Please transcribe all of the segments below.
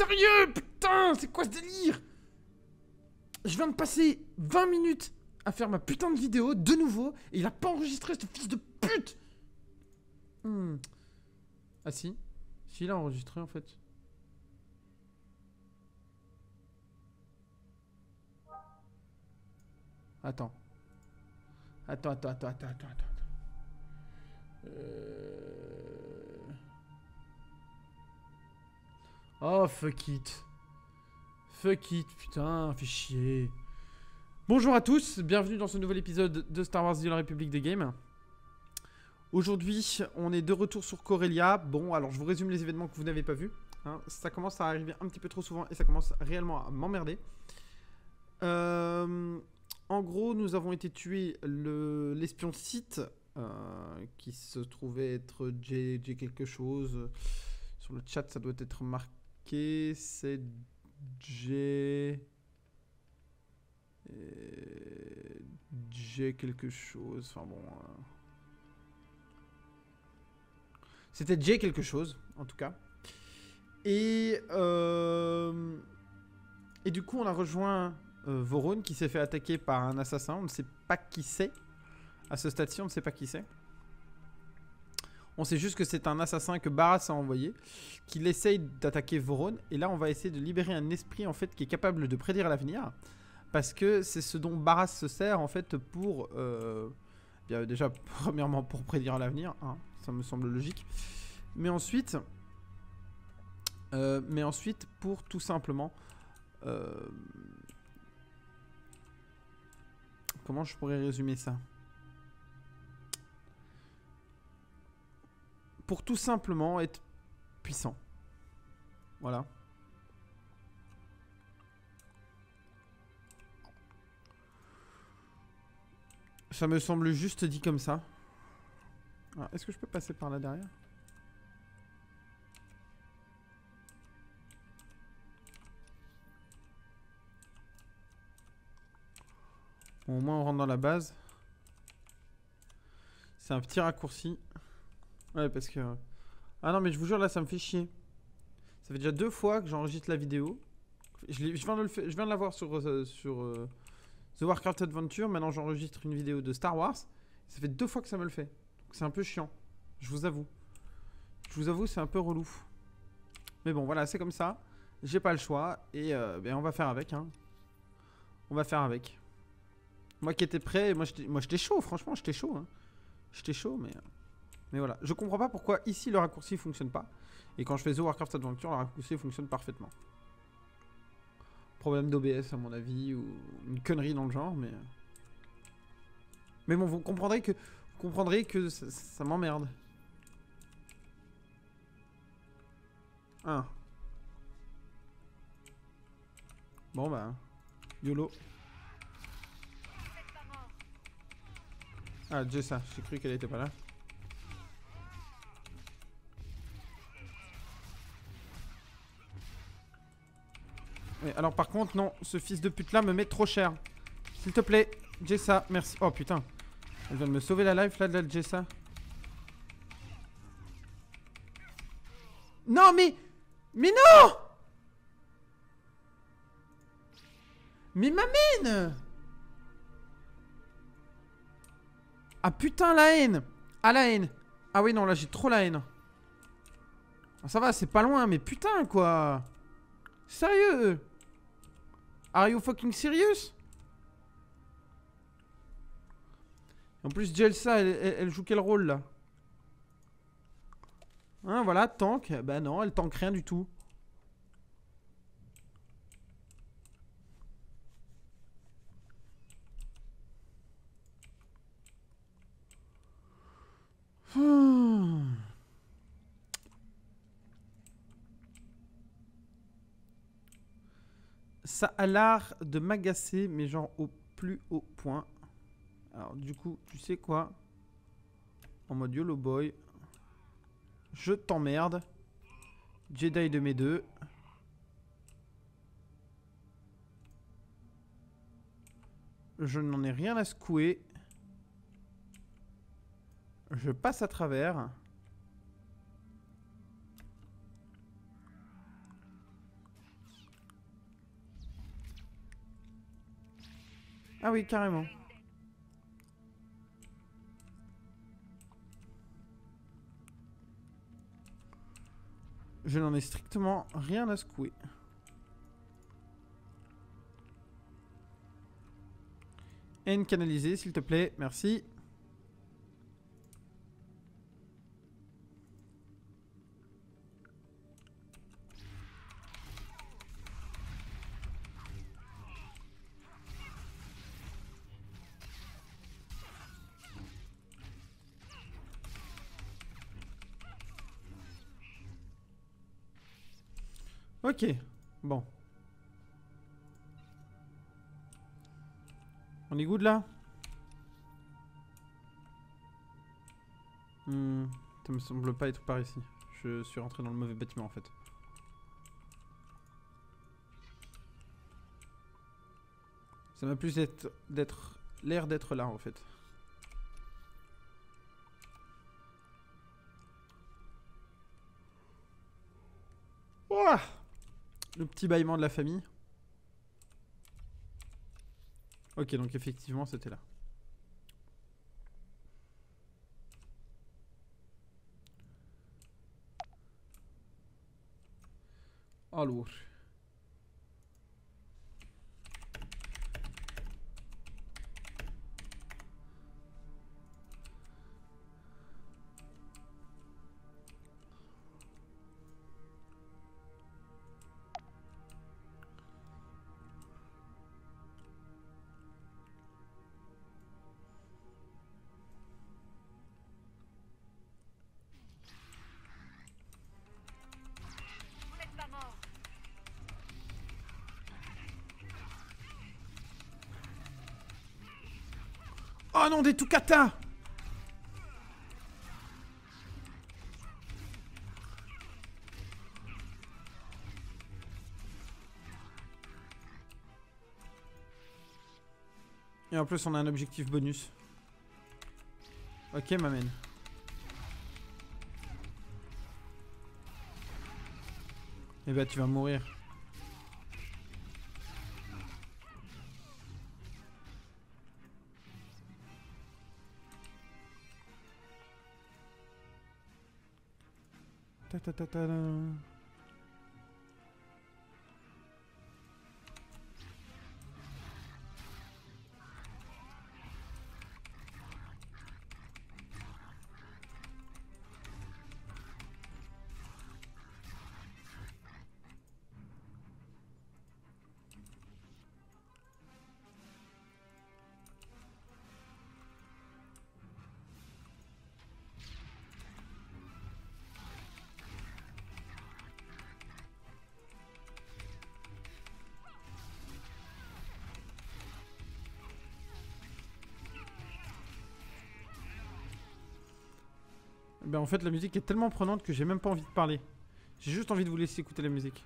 sérieux? Putain, c'est quoi ce délire? Je viens de passer 20 minutes à faire ma putain de vidéo, de nouveau, et il a pas enregistré, ce fils de pute. Ah si. Si, il a enregistré, en fait. Attends. Attends. Oh, fuck it. Fuck it, putain, fais chier. Bonjour à tous, bienvenue dans ce nouvel épisode de Star Wars The Old Republic des Games. Aujourd'hui, on est de retour sur Corellia. Bon, alors je vous résume les événements que vous n'avez pas vus. Hein. Ça commence à arriver un petit peu trop souvent et ça commence réellement à m'emmerder. En gros, nous avons été tués l'espion Sith, qui se trouvait être J quelque chose. Sur le chat, ça doit être marqué. C'est J quelque chose. Enfin bon. C'était J quelque chose, en tout cas. Et du coup, on a rejoint Vorones qui s'est fait attaquer par un assassin. On ne sait pas qui c'est. À ce stade-ci, on ne sait pas qui c'est. On sait juste que c'est un assassin que Barras a envoyé, qu'il essaye d'attaquer Vorones. Et là, on va essayer de libérer un esprit en fait qui est capable de prédire l'avenir. Parce que c'est ce dont Barras se sert en fait pour... bien, déjà, premièrement, pour prédire l'avenir. Hein, ça me semble logique. Mais ensuite, pour tout simplement... comment je pourrais résumer ça? Pour tout simplement être puissant. Voilà. Ça me semble juste dit comme ça. Est-ce que je peux passer par là derrière? Bon, au moins on rentre dans la base. C'est un petit raccourci. Ouais, parce que... Ah non, mais je vous jure, là, ça me fait chier. Ça fait déjà 2 fois que j'enregistre la vidéo. Je viens de la voir sur The Warcraft Adventure. Maintenant, j'enregistre une vidéo de Star Wars. Ça fait 2 fois que ça me le fait. Donc, c'est un peu chiant. Je vous avoue. C'est un peu relou. Mais bon, voilà, c'est comme ça. J'ai pas le choix. Et ben, on va faire avec. Hein. On va faire avec. Moi qui étais prêt, moi j'étais chaud, franchement, j'étais chaud. Hein. J'étais chaud, mais voilà. Je comprends pas pourquoi ici le raccourci fonctionne pas. Et quand je fais The Warcraft Adventure, le raccourci fonctionne parfaitement. Problème d'OBS à mon avis, ou une connerie dans le genre, mais... Mais bon, vous comprendrez que ça m'emmerde. Bon bah... YOLO. Ah, Jessa, j'ai cru qu'elle était pas là. Oui, alors par contre, non, ce fils de pute là me met trop cher. S'il te plaît, Jessa, merci. Oh putain, elle vient de me sauver la life là de la Jessa. Non mais non. Mais m'amène. Ah putain, la haine. Ah la haine. Ah oui non, là j'ai trop la haine. Ah, ça va, c'est pas loin, mais putain quoi. Sérieux? Are you fucking serious? En plus, Jelsa, elle joue quel rôle là? Hein, voilà, tank. Bah non, elle tank rien du tout. Ça a l'air de m'agacer, mais genre au plus haut point. Alors du coup, tu sais quoi? En mode YOLO boy. Je t'emmerde. Jedi de mes deux. Je n'en ai rien à secouer. Je passe à travers. Ah oui, carrément. Je n'en ai strictement rien à secouer. Haine canalisée, s'il te plaît. Merci. Ok. Bon. On est good là? Ça me semble pas être par ici. Je suis rentré dans le mauvais bâtiment en fait. Ça m'a plus l'air d'être là en fait. Ouah, le petit bâillement de la famille. Ok, donc effectivement c'était là. Alors. Oh non, des Tukata! Et en plus, on a un objectif bonus. Ok, m'amène. Eh bah, tu vas mourir. Ta ta ta ta ta. Ben en fait la musique est tellement prenante que j'ai même pas envie de parler. J'ai juste envie de vous laisser écouter la musique.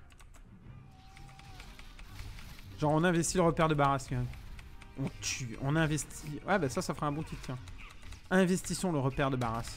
Genre on investit le repère de Barras quand même. On tue, on investit. Ouais bah ça fera un bon titre tiens. Investissons le repère de Barras.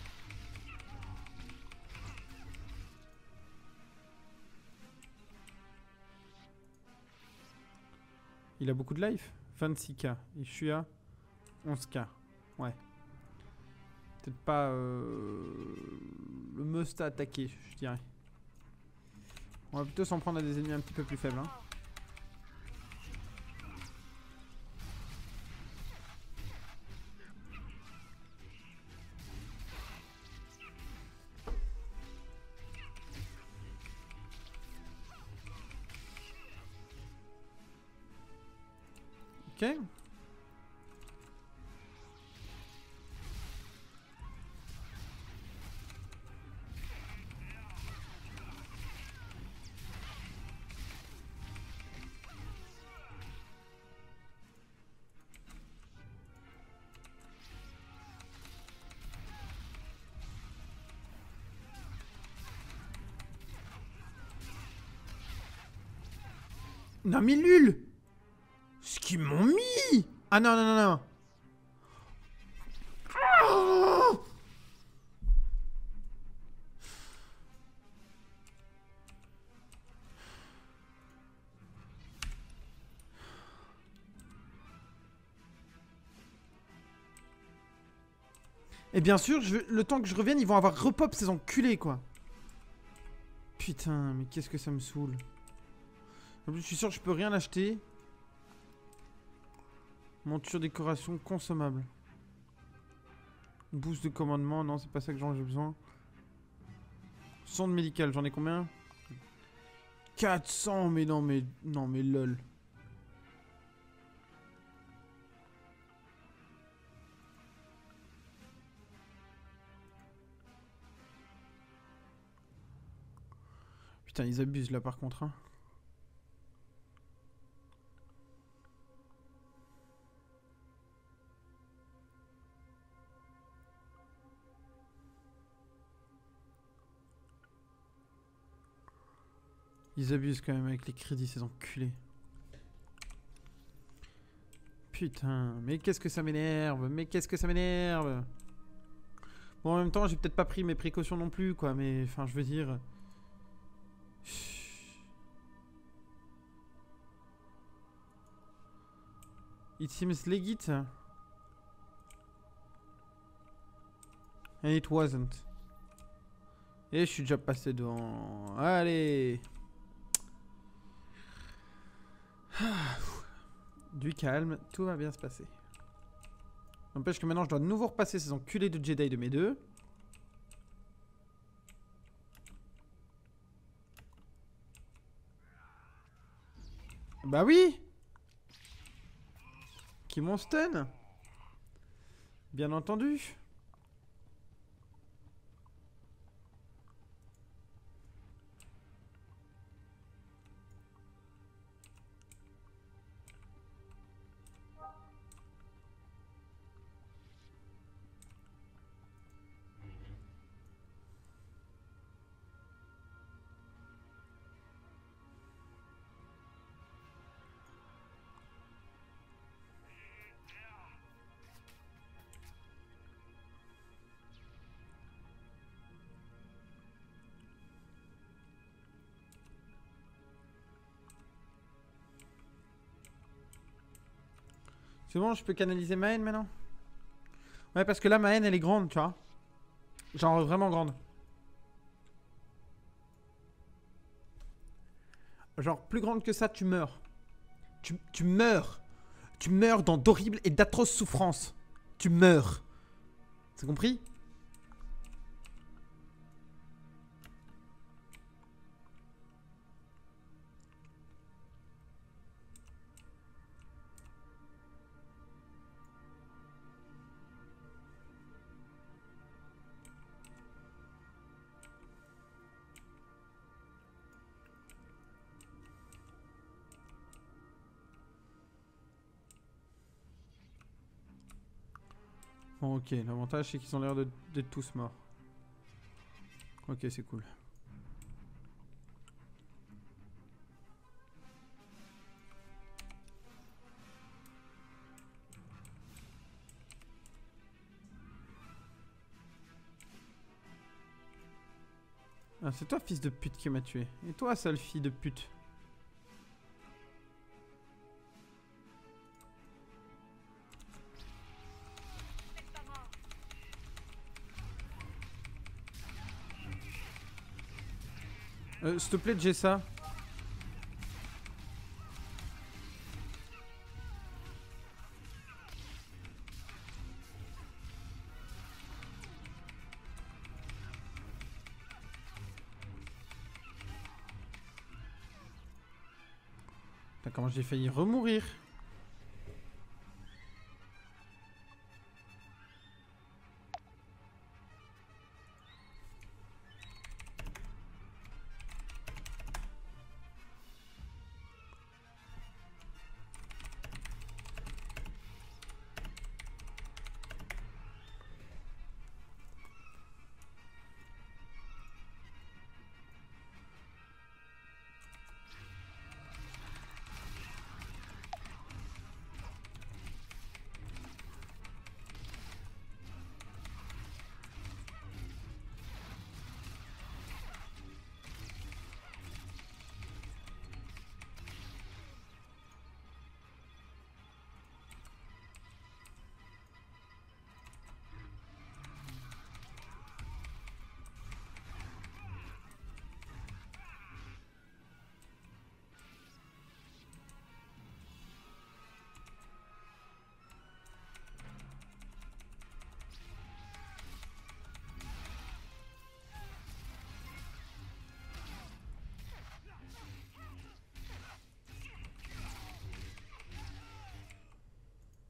Il a beaucoup de life. 26k. Et je suis à 11k. Ouais. Peut-être pas le must à attaquer, je dirais. On va plutôt s'en prendre à des ennemis un petit peu plus faibles. Hein. Ok. Non mais Lul! Ce qu'ils m'ont mis! Ah non, non, non, non! Oh, Et bien sûr, le temps que je revienne, ils vont avoir repop ces enculés, quoi. Putain, mais qu'est-ce que ça me saoule. En plus, je suis sûr que je peux rien acheter. Monture décoration consommable. Boost de commandement, non, c'est pas ça que j'ai besoin. Sonde médicale, j'en ai combien? 400, mais non, mais lol. Putain, ils abusent là par contre, hein. Ils abusent quand même avec les crédits, ces enculés. Putain, mais qu'est-ce que ça m'énerve. Mais qu'est-ce que ça m'énerve. Bon, en même temps, j'ai peut-être pas pris mes précautions non plus, quoi. Mais, enfin, je veux dire... It seems legit. And it wasn't. Et je suis déjà passé devant. Allez. Du calme, tout va bien se passer. N'empêche que maintenant je dois de nouveau repasser ces enculés de Jedi de mes deux. Bah oui. Qui m'ont stun. Bien entendu. C'est bon, je peux canaliser ma haine maintenant? Ouais, parce que là, ma haine, elle est grande, tu vois. Genre vraiment grande. Genre plus grande que ça, tu meurs. Tu meurs. Tu meurs dans d'horribles et d'atroces souffrances. Tu meurs. C'est compris? Bon, ok, l'avantage c'est qu'ils ont l'air d'être tous morts. Ok, c'est cool. Ah, c'est toi, fils de pute, qui m'a tué. Et toi, sale fille de pute. S'il te plaît, j'ai ça. Putain, comment j'ai failli remourir.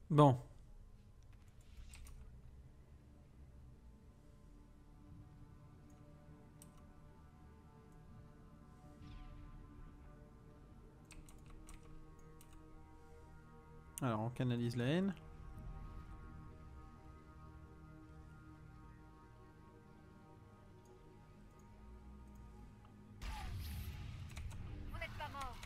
Bon. Alors on canalise la haine. Vous n'êtes pas mort.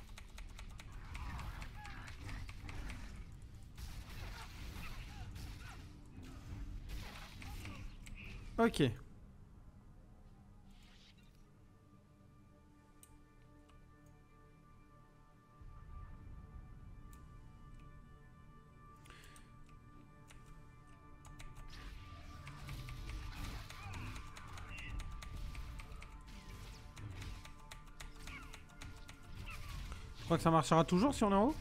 Ok. Je crois que ça marchera toujours si on est en haut.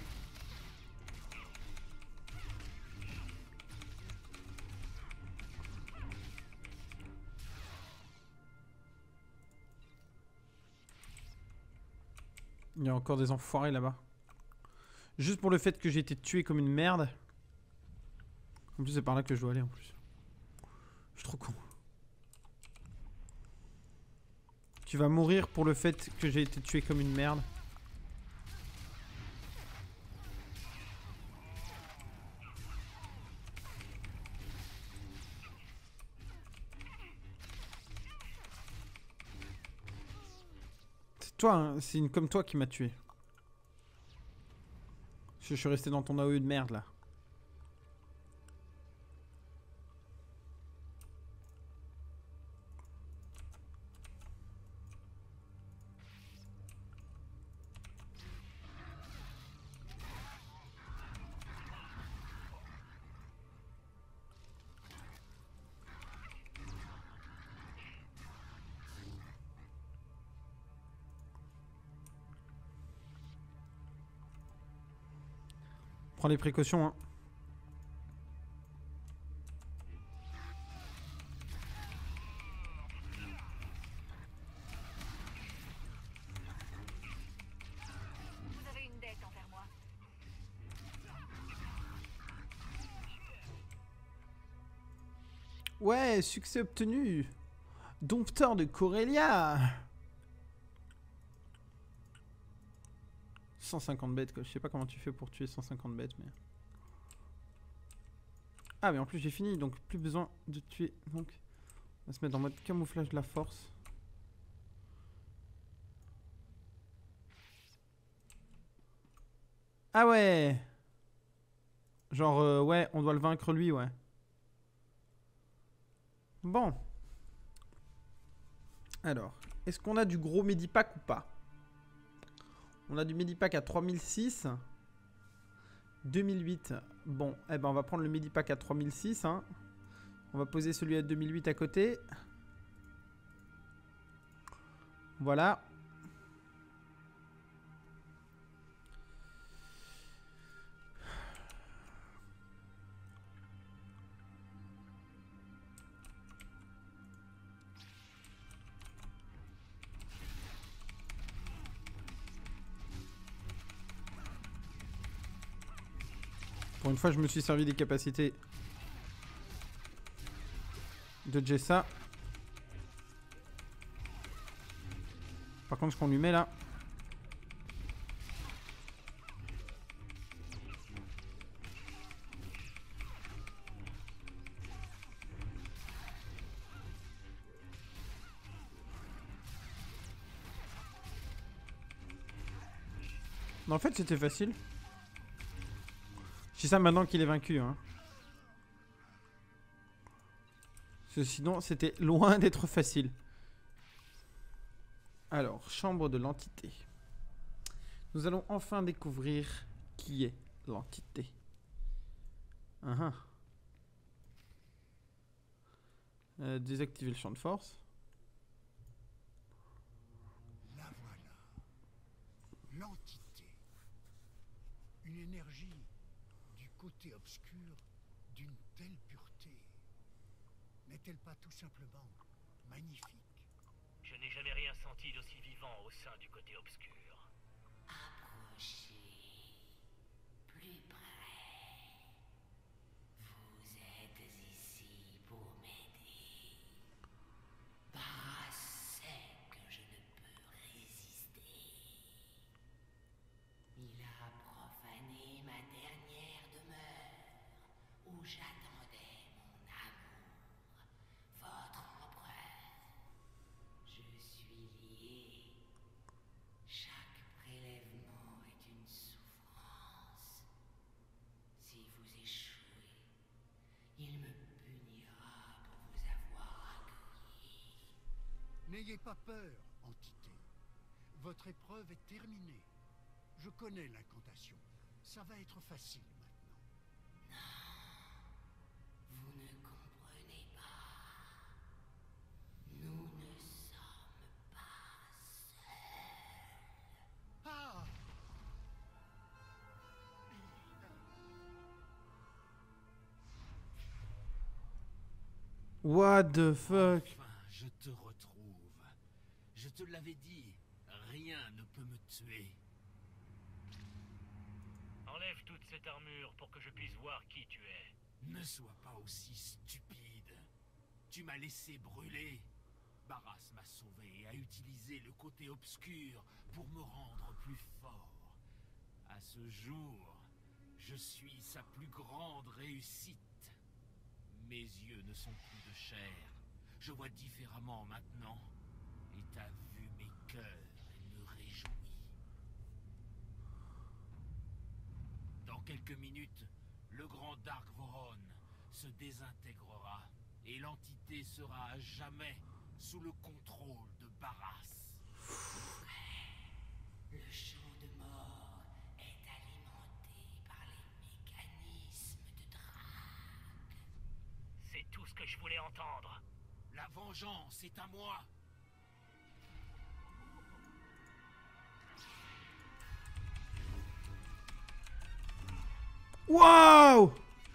Il y a encore des enfoirés là-bas. Juste pour le fait que j'ai été tué comme une merde. En plus c'est par là que je dois aller en plus. Je suis trop con. Tu vas mourir pour le fait que j'ai été tué comme une merde. C'est toi, hein, c'est une comme toi qui m'a tué. Je suis resté dans ton AOE de merde là. Prends les précautions, hein. Vous avez une dette envers moi. Ouais, succès obtenu. Dompteur de Corellia. 150 bêtes quoi. Je sais pas comment tu fais pour tuer 150 bêtes mais... Ah mais en plus j'ai fini donc plus besoin de tuer. Donc on va se mettre en mode camouflage de la force. Ah ouais. Genre ouais on doit le vaincre lui ouais. Bon. Alors, est-ce qu'on a du gros Medipack ou pas? On a du Medipack à 3006. 2008. Bon, eh ben on va prendre le Medipack à 3006. Hein. On va poser celui à 2008 à côté. Voilà. Pour une fois, je me suis servi des capacités de Jessa. Par contre, ce qu'on lui met là... En fait, c'était facile. Je dis ça maintenant qu'il est vaincu. Hein. Parce que sinon, c'était loin d'être facile. Alors, chambre de l'entité. Nous allons enfin découvrir qui est l'entité. Désactiver le champ de force. La voilà. L'entité. Une énergie du côté obscur d'une telle pureté. N'est-elle pas tout simplement magnifique? Je n'ai jamais rien senti d'aussi vivant au sein du côté obscur. Approchez. Plus près. ma dernière demeure, où j'attendais mon amour, votre empereur. Je suis lié. Chaque prélèvement est une souffrance. Si vous échouez, il me punira pour vous avoir accueilli. N'ayez pas peur, entité. Votre épreuve est terminée. Je connais l'incantation. Ça va être facile maintenant. Vous ne comprenez pas. Nous ne sommes pas seuls. Ah! What the fuck? Enfin, je te retrouve. Je te l'avais dit, rien ne peut me tuer. Enlève toute cette armure pour que je puisse voir qui tu es. Ne sois pas aussi stupide. Tu m'as laissé brûler. Barras m'a sauvé et a utilisé le côté obscur pour me rendre plus fort. À ce jour, je suis sa plus grande réussite. Mes yeux ne sont plus de chair. Je vois différemment maintenant. Et ta vue m'écoeure et me réjouit. Dans quelques minutes, le grand Dark Voron se désintégrera et l'entité sera à jamais sous le contrôle de Barras. Le champ de mort est alimenté par les mécanismes de Drake. C'est tout ce que je voulais entendre. La vengeance est à moi. Waouh!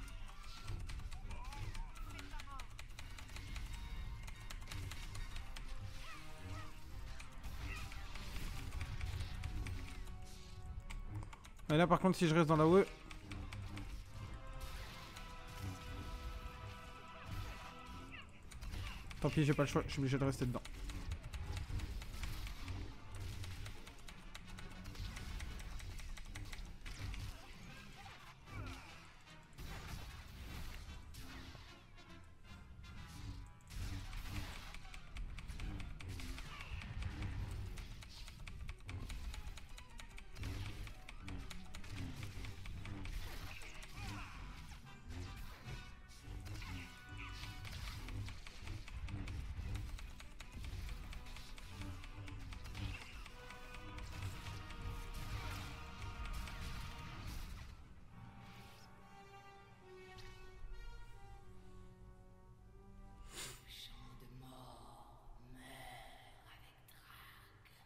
Et là par contre si je reste dans la haut. Tant pis, j'ai pas le choix, je suis obligé de rester dedans. Le champ de mort meurt avec Drake.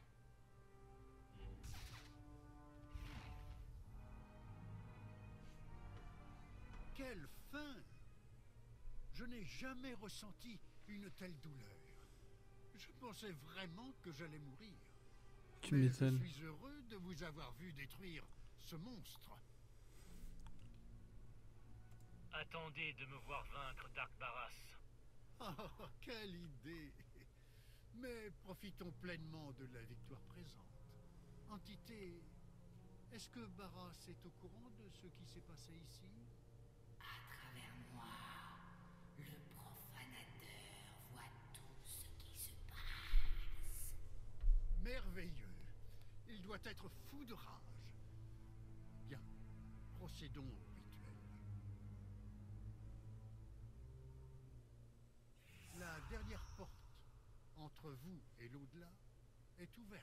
Quelle fin! Je n'ai jamais ressenti une telle douleur. Je pensais vraiment que j'allais mourir. Tu Mais je m'étonnes. suis heureux de vous avoir vu détruire ce monstre. Attendez de me voir vaincre Dark Barras. Oh, quelle idée! Mais profitons pleinement de la victoire présente. Entité, est-ce que Barras est au courant de ce qui s'est passé ici? À travers moi, le profanateur voit tout ce qui se passe. Merveilleux! Il doit être fou de rage. Bien, procédons au rituel. La dernière porte entre vous et l'au-delà est ouverte.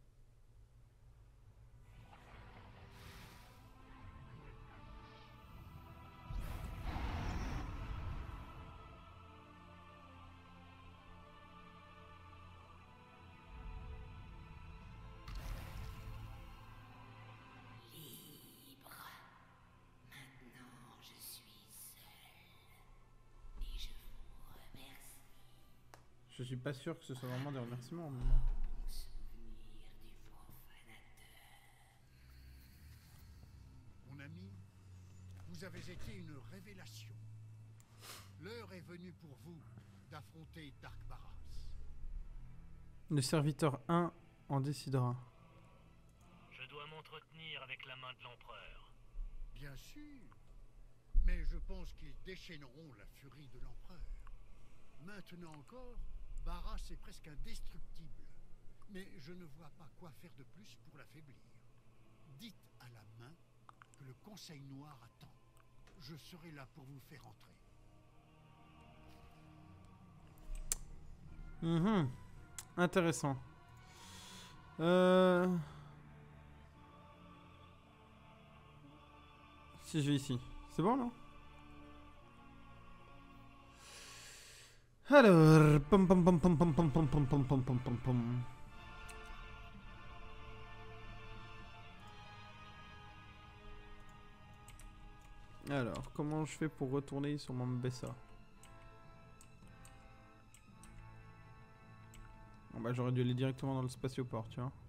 Libre. Maintenant, je suis seul. Et je vous remercie. Je suis pas sûr que ce soit vraiment des remerciements. Mais... Mon souvenir du profanateur. Mon ami, vous avez été une révélation. L'heure est venue pour vous d'affronter Dark Barras. Le serviteur 1 en décidera. Je dois m'entretenir avec la main de l'empereur. Bien sûr. Mais je pense qu'ils déchaîneront la furie de l'empereur. Maintenant encore, Barras est presque indestructible. Mais je ne vois pas quoi faire de plus pour l'affaiblir. Dites à la main que le Conseil Noir attend. Je serai là pour vous faire entrer. Intéressant. Si je vais ici. C'est bon, non? Alors... Pom pom pom pom pom pom pom pom pom pom pom pom pom. Alors, comment je fais pour retourner sur mon Mbessa? Bon bah j'aurais dû aller directement dans le spatioport, tu vois.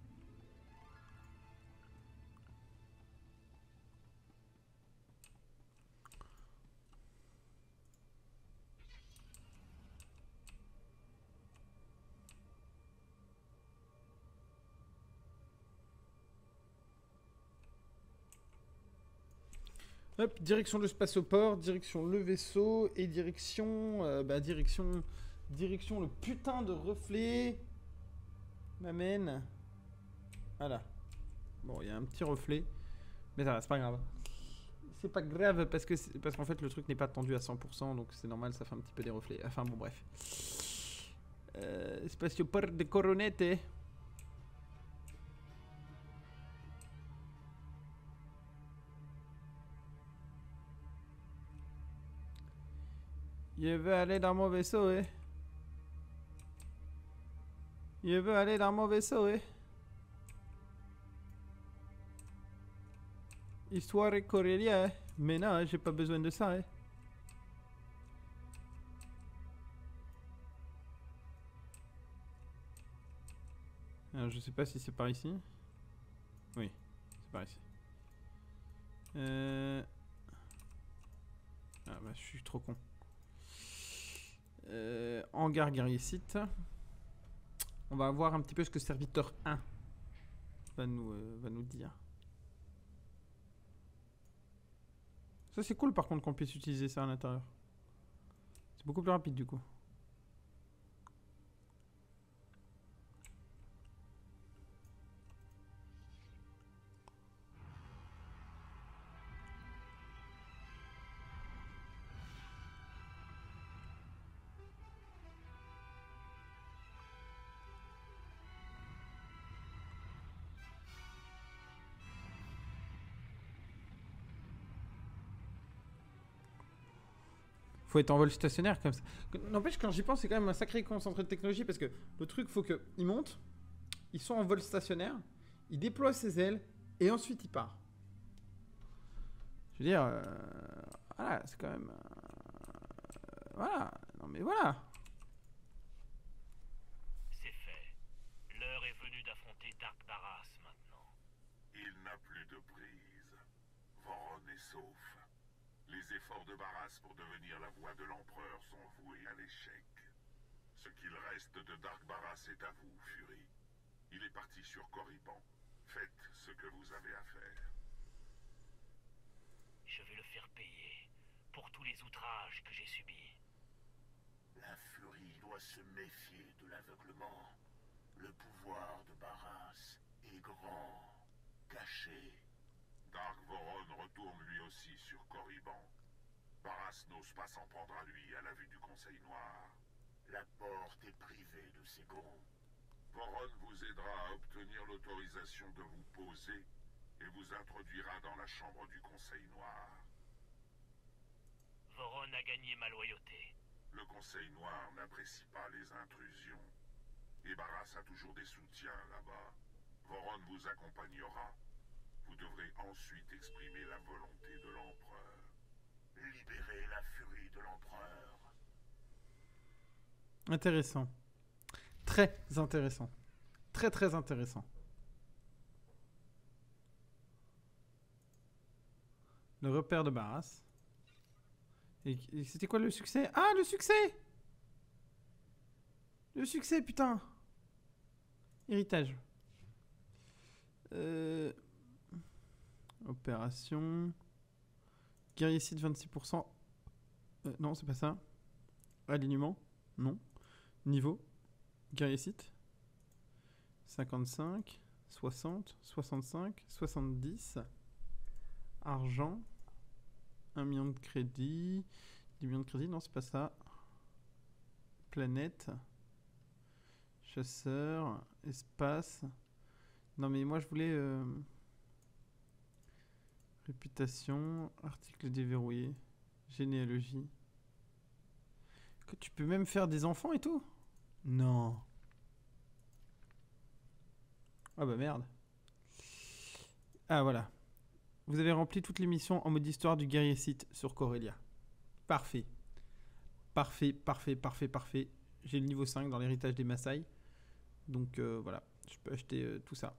Hop, direction le spatioport, direction le vaisseau et direction... direction le putain de reflet m'amène. Voilà. Bon, il y a un petit reflet. Mais ça va, c'est pas grave. C'est pas grave parce qu'en fait le truc n'est pas tendu à 100%, donc c'est normal, ça fait un petit peu des reflets. Enfin bon, bref. Spatioport de Coronete. Je veux aller dans mon vaisseau, eh. Je veux aller dans mon vaisseau, eh. Histoire et Corélia, eh. Mais non, j'ai pas besoin de ça, eh. Alors, je sais pas si c'est par ici. Oui, c'est par ici. Ah bah, je suis trop con. Hangar guerrier site. On va voir un petit peu ce que serviteur 1 va nous dire. Ça c'est cool par contre qu'on puisse utiliser ça à l'intérieur. C'est beaucoup plus rapide du coup. Faut être en vol stationnaire comme ça. N'empêche, quand j'y pense, c'est quand même un sacré concentré de technologie parce que le truc, faut qu'ils montent, ils sont en vol stationnaire, ils déploient ses ailes et ensuite ils partent. Je veux dire, voilà, c'est quand même. Voilà, non mais voilà. C'est fait. L'heure est venue d'affronter Dark Barras maintenant. Il n'a plus de prise. Voron est sauf. Les efforts de Barras pour devenir la voix de l'empereur sont voués à l'échec. Ce qu'il reste de Dark Barras est à vous, Fury. Il est parti sur Corriban. Faites ce que vous avez à faire. Je vais le faire payer pour tous les outrages que j'ai subis. La Furie doit se méfier de l'aveuglement. Le pouvoir de Barras est grand, caché. Dark Voron retourne lui aussi sur Corriban. Barras n'ose pas s'en prendre à lui à la vue du Conseil Noir. La porte est privée de ses gonds. Voron vous aidera à obtenir l'autorisation de vous poser et vous introduira dans la chambre du Conseil Noir. Voron a gagné ma loyauté. Le Conseil Noir n'apprécie pas les intrusions. Et Barras a toujours des soutiens là-bas. Voron vous accompagnera. Vous devrez ensuite exprimer la volonté de l'empereur. Libérer la furie de l'empereur. Intéressant. Très intéressant. Très très intéressant. Le repère de Barras. Et c'était quoi le succès? Ah, le succès! Le succès, putain! Héritage. Opération. Guerrier site 26%. Non, c'est pas ça. Alignement. Non. Niveau. Guerrier site. 55, 60, 65, 70. Argent. 1 million de crédit. 10 millions de crédit. Non, c'est pas ça. Planète. Chasseur. Espace. Non, mais moi, je voulais... Réputation. Article déverrouillé. Généalogie. Que tu peux même faire des enfants et tout? Non. Ah bah merde. Ah voilà. Vous avez rempli toutes les missions en mode histoire du guerrier Sith sur Corellia. Parfait. Parfait, parfait, parfait, parfait. J'ai le niveau 5 dans l'héritage des Maasai. Donc voilà, je peux acheter tout ça.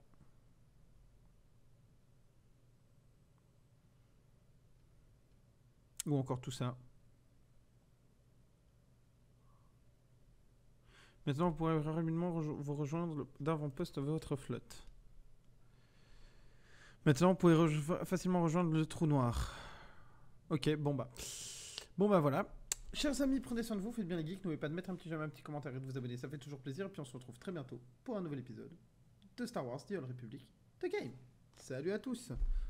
Ou encore tout ça. Maintenant, vous pourrez rapidement vous rejoindre d'avant-poste votre flotte. Maintenant, vous pouvez facilement rejoindre le trou noir. Ok, bon bah. Bon bah voilà. Chers amis, prenez soin de vous, faites bien les geeks. N'oubliez pas de mettre un petit j'aime, un petit commentaire et de vous abonner. Ça fait toujours plaisir. Et puis on se retrouve très bientôt pour un nouvel épisode de Star Wars The Old Republic The Game. Salut à tous!